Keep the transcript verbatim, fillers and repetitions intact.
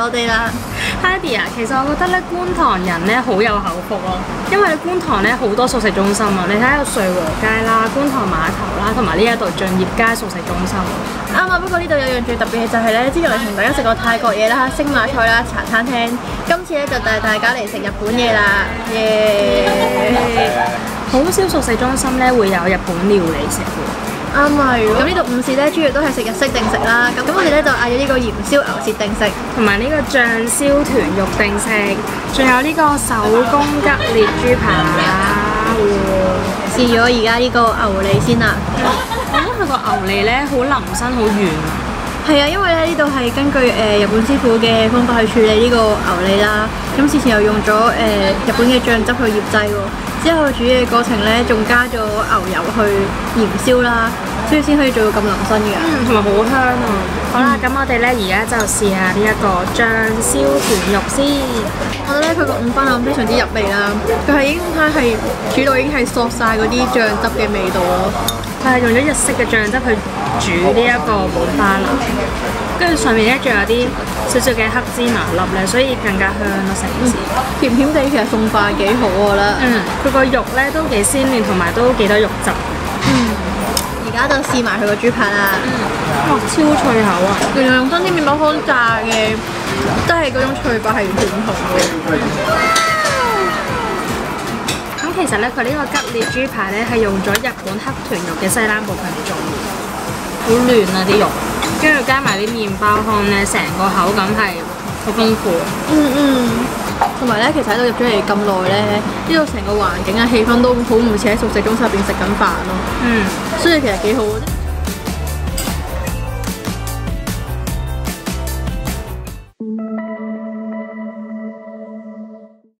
我哋啦。 Heidi 啊，其實我覺得咧觀塘人咧好有口福咯，因為觀塘咧好多熟食中心啊，你睇下有瑞和街啦、觀塘碼頭啦，同埋呢一度駿業街熟食中心。 啱啊，不過呢度有樣最特別嘅就係咧，之前我哋同大家食過泰國嘢啦、星馬菜啦、茶餐廳，今次咧就帶大家嚟食日本嘢啦，耶！ 好少熟食中心咧會有日本料理食喎。 啱啊！咁呢度午市咧主要都係食日式定食啦，咁咁我哋咧就嗌咗呢個鹽燒牛舌定食， 同埋呢個醬燒豚肉定食，仲有呢個手工吉列豬扒喎。 試咗而家呢個牛脷先啦。 我覺得佢個牛脷咧好腍身，好軟啊。 係啊，因為咧呢度係根據誒、呃、日本師傅嘅方法去處理呢個牛脷啦。咁之前又用咗誒、呃、日本嘅醬汁去醃製喎，之後煮嘅過程咧仲加咗牛油去鹽燒啦，所以先可以做到咁腍身嘅。 嗯，同埋好香啊！好啦，咁、嗯、我哋咧而家就試下呢一個醬燒豚肉先。 我覺得咧佢個五花腩非常之入味啦，佢係已經係煮到已經係索晒嗰啲醬汁嘅味道咯。 佢係用咗日式嘅醬汁去煮呢一個五花腩，跟住上面咧仲有啲少少嘅黑芝麻粒咧，所以更加香咯成件事。 甜甜地其實送飯幾好我覺得。 嗯，佢個肉咧都幾鮮嫩，同埋都幾多肉汁。 嗯，而家就試埋佢個豬扒啦。 嗯，哇，超脆口啊！ 原來用新鮮麵包糠炸嘅，真係嗰種脆法係完全唔同嘅。 咁其實咧，佢呢個吉列豬扒咧係用咗日本黑豚肉嘅西冷部分嚟做嘅，好嫩啊啲肉，跟住加埋啲麵包糠咧，成個口感係好豐富。 嗯嗯，同埋咧，其實喺度入咗嚟咁耐咧，呢度成個環境啊、氣氛都好唔似喺熟食中心入邊食緊飯咯。 嗯， 所以其實幾好。